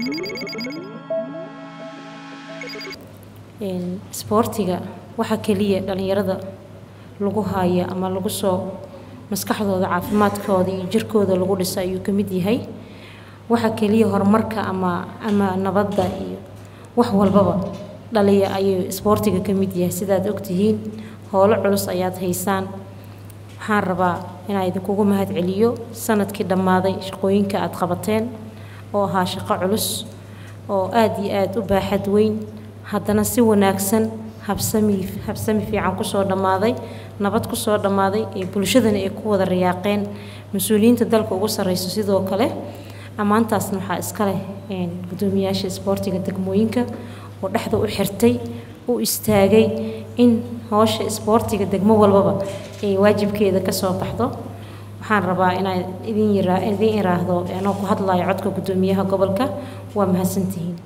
sportiga waxa kaliya dhalinyarada lagu haya ama lagu soo maskaxdooda caafimaadkooda iyo jirkooda lagu dhiso ayuu ka mid yahay waxa kaliya horumarka ama nabadda iyo wax walbaba dhaliya ayuu sportiga ka mid yahay sidaad ogtihiin howlo culus ayaad haysaan waxaan rabaa inaan idinkugu mahad celiyo sanadkii dhammaaday shaqooyinka aad qabateen oo ahaa shaqo culus oo aad iyo aad u baaxad weyn haddana si wanaagsan habsami fiican ku soo dhammaaday nabad ku soo dhammaaday ee bulshadana ay ku wada riyaaqeen mas'uuliyiinta dalka ugu sareyso sidoo kale ammaantaasna waxaa iska leh gudoomiyaasha sportiga degmooyinka oo dhexda u xirtay u istaagay in hawsha sportiga degmo walbaba ay waajibkeeda ka soo baxdo waxaan rabaa inaan idin iraahdo anoo ku hadlayo codka gudoomiyaha gobolka waa mahadsantihiin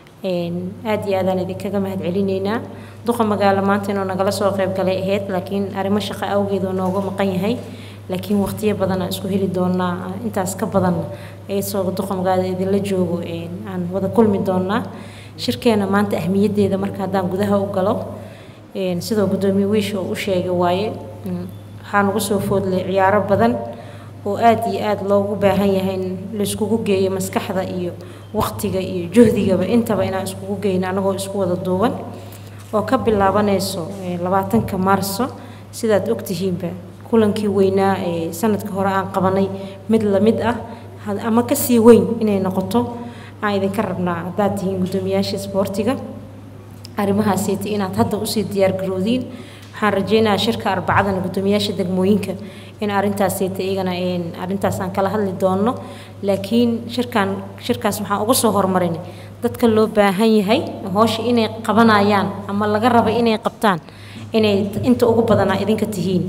aad iyo aadaan idinkaga mahad celinaynaa duqa magaalo maanta inuu nagala soo qayb galay ahayd laakiin arrimo shaqo awgeed oo nooga maqan yahay laakiin waqtiyo badan aan isku heli doonaa intaas ka badan ay soo duqa magaalo idinla joogo aan wada kulmi doonaa shirkeena maanta ahmiyaddeeda marka haddaan gudaha u galo sidoo gudoomiye wiish oo u sheegay waaye waxaan ugu soo foodlay ciyaaro badan oo aad iyo aad loogu baahan yahay in la iskugu geeyo maskaxda iyo waqtiga iyo juhdigaba intaba inaan iskugu geyno anagoo isku wada duuban oo ka bilaabanayso 20 Maarso sidaad ogtihiinba kulankii weynaa ee sanadka hore aan qabanay mid la mid ah ama ka sii weyn inay noqoto aan idinka rabnaa haddaad tihiin gudoomiyaasha sportiga arrimahaas inaad hadda u sii diyaar garoodiin waxaan rajeynayaa shirka arbacadana gudoomiyaasha degmooyinka in arintaas iyagana arintaas aan kala hadli doono laakiin shirkaas waxaan ugu soo hormarinay dadka loo baahan yahay hawsha inay qabanayaan ama laga rabo inay qabtaan inay inta ugu badan idinka tihiin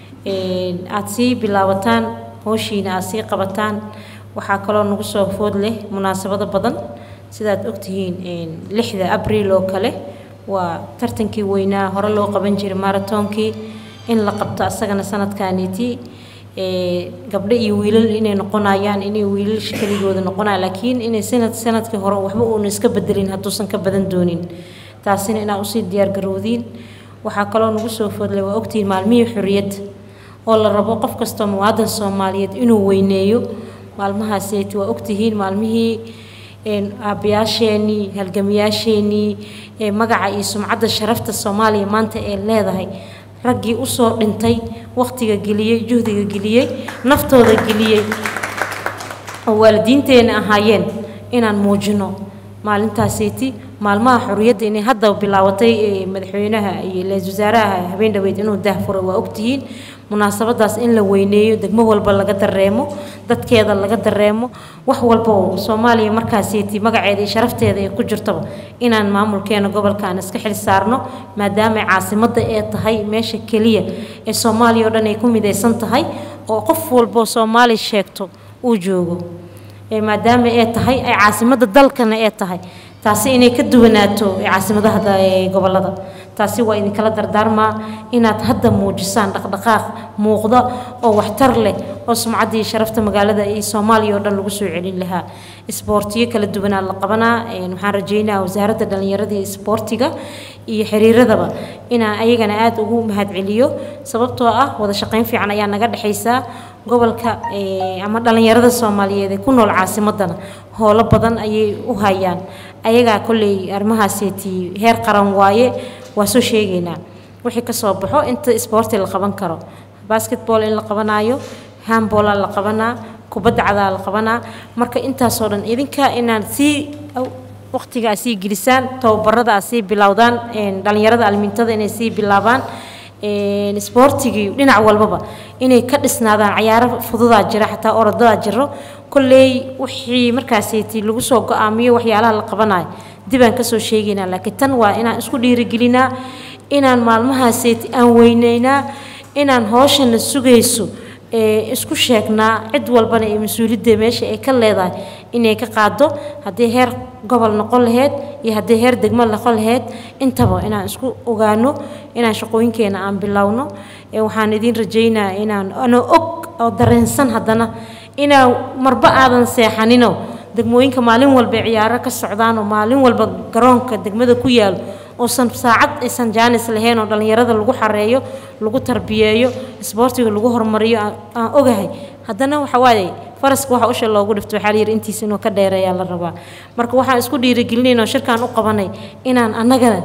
aad sii bilaabataan hawshiina aad sii qabataan waxaa kaloo nagu soo food leh munaasabado badan sidaad ogtihiin 6 Abriil oo kale waa tartankii weynaa hore loo qaban jiray maratoonkii in la qabto asagana sanadkaanitii gabdho iyo wiilal inay noqonayaan inay wiilal shaqaligooda noqonayaan laakiin inay sanadkii hore waxba uu iska bedelin haduusan ka badan doonin taasina inaa u sii diyaar garoodiin waxa kaloo nagu soo foodlay waa ogtiin maalmihii xuriyad oo la rabo qof kasta muwaadin Soomaaliyeed inuu weyneeyo maalmahaas waa ogtihiin maalmihii aabiyaasheeni halgamiyaasheeni magaca iyo sumcadda sharafta Soomaaliya maanta ee leedahay raggii u soo dhintay waqtiga geliyay juhdiga geliyay naftooda geliyay oo waalidiinteena ahaayeen inaan muujino maalintaasiti maalmaha xuriyadda inay hadda bilaawatay madaxweynaha iyo ra'iisul wasaaraha habeen dhaweyd inuu daahfuro waa ogtihiin munaasabadaas in la weyneeyo degmo walba laga dareemo dadkeeda laga dareemo wax walba oo Soomaaliya markaasiti magaceeda iyo sharafteeda ay ku jirto inaan maamulkeena gobolkan iska xil saarno maadaama caasimadda ay tahay meesha kaliya ee Soomaaliya oo dhan ay ku midaysan tahay oo qof walba Soomaali sheegto uu joogo maadaama ay tahay ay caasimadda dalkana ay tahay taasi inay ka duwanaato caasimadaha gobolada taasi waa idin kala dardaarmaa inaad hadda muujisaan dhaqdhaqaaq muuqda oo waxtar leh oo sumcadii sharafta magaalada ee Soomaaliya oo dhan lagu soo celin lahaa isboortiyo kala duwan la qabanaa waxaan rajeynayaa wasaaradda dhalinyarada iyo isboortiga iyo xiriiradaba inaan ayagana aad ugu mahad celiyo sababtoo ah wada shaqayn fiican ayaa naga dhaxaysa gobolka ama dhalinyarada Soomaaliyeed ee ku nool caasimadana howlo badan ayay u hayaan ayaga kulay arrimahaasiti heer qaran waaye waa soo sheegaynaa wixii ka soo baxo inta isboorti la qaban karo basketball in la qabanayo handball la qabanaa kubadda cagta la qabanaa marka intaas oo dhan idinka inaan si waqtiga si gilisaan tababarada si bilowdaan dhalinyarada almintada inay si bilaabaan isboortiga dhinac walbaba inay ka dhisnaadaan ciyaaro fududa jira xataa orodada jiro kulay wixii markaasiti lagu soo go'aamiyo waxyaalaha la qabanayo dibaan ka soo sheegaynaa laakiin tan waa inaan isku dhiirigelinaa inaan maalmahaasiti aan weyneynaa inaan hawshan sugayso isku sheegnaa cid walbana ee mas'uuliyadda meesha ay ka leedahay inay ka qaado hadii heer gobol noqon lahayd iyo hadii heer degmo noqon lahayd intaba inaan isku ogaano inaan shaqooyinkeena aan bilowno waxaan idin rajeynayaa inaan og oo dareensan haddana inaan marba aadan seexanino degmooyinka maalin walba ciyaaro ka socdaan oo maalin walba garoonka degmada ku yaal oo saacad aysan jaanis lahayn oo dhalinyarada lagu xareeyo lagu tarbiyeeyo isboortiga lagu horumariyo aan ogahay haddana waxa waaye faraska waxa usha loogu dhifto waxa la yiri intiisa inuu ka dheereeyaa la rabaa marka waxaan isku dhiirigelinayno shirkaan u qabanay inaan annagana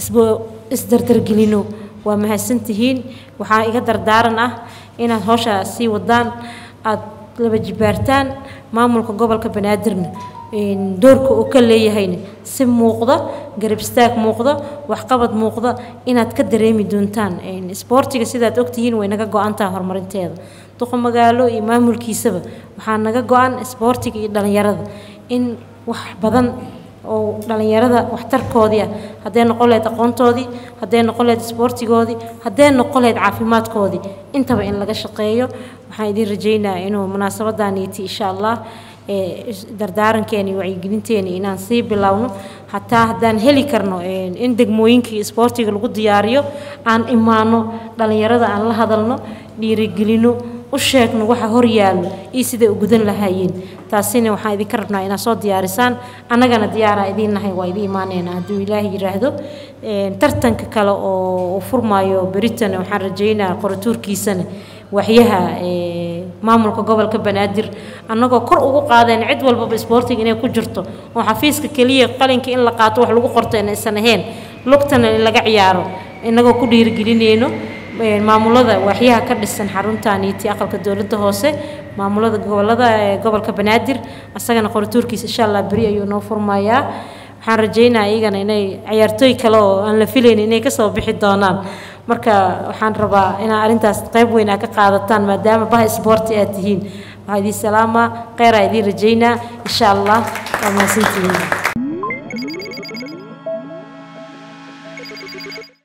isdardargelino waa mahadsantihiin waxaa iga dardaaran ah inaad hawsha sii wadaan aad laba jibaartaan maamulka gobolka Banaadirna doorka uu ka leeyahayna si muuqda garab istaag muuqda wax qabad muuqda inaad ka dareemi doontaan isboortiga sidaad ogtihiin way naga go'antaa horumarinteeda duqa magaalo iyo maamulkiisaba waxaa naga go'an isboortiga iyo dhalinyarada in wax badan oo dhalinyarada waxtarkoodii haddii noqon leed aqoontoodii haddii noqon leed isboortigoodii haddii noqon leed caafimaadkoodii intaba in laga shaqeeyo waxaan idin rajaynayaa inuu munaasabadaaniiti insha Allah dardaarankeeni wacyigelinteeni inaan sii bilowno hataa haddaan heli karno in degmooyinkii isboortiga lagu diyaariyo aan imaano dhalinyarada aan la hadalno dhiirigelino u sheegno waxa hor yaalo iyo sida u gudan lahaayeen taasina waxaan idin ka rabnaa inaad soo diyaarisaan annagana diyaara idin nahay waa idin imaanayna hadduu ilaahay yiraahdo tartanka kale oo furmaayo Britain waxaan rajaynayaa qoratuurkiisana waxyaha maamulka gobolka Banaadir annagoo kor ugu qaadeen cid walba isboortiga inay ku jirto oo xafiiska kaliya qalinka in la qaato wax lagu qorto in aysan ahayn lugtana in laga ciyaaro inagoo ku dhiirigelinayno maamulada waxyaha ka dhisan xaruntaaniiti aqalka dawladda hoose maamulada gobolka Banaadir asagana qoratuurkiisa insha Allah bari ayuu noo furmayaa waxaan rajaynayaa iyagana inay ciyaartooy kale oo aan la filayn inay ka soo bixi doonaan marka waxaan rabaa inaan arintaas qayb weyn ka qaadataan maadaama bah isboorti aad tihiin waxaan idin salaama khayr aan idin rajaynaa insha Allah waa mahadsantihiin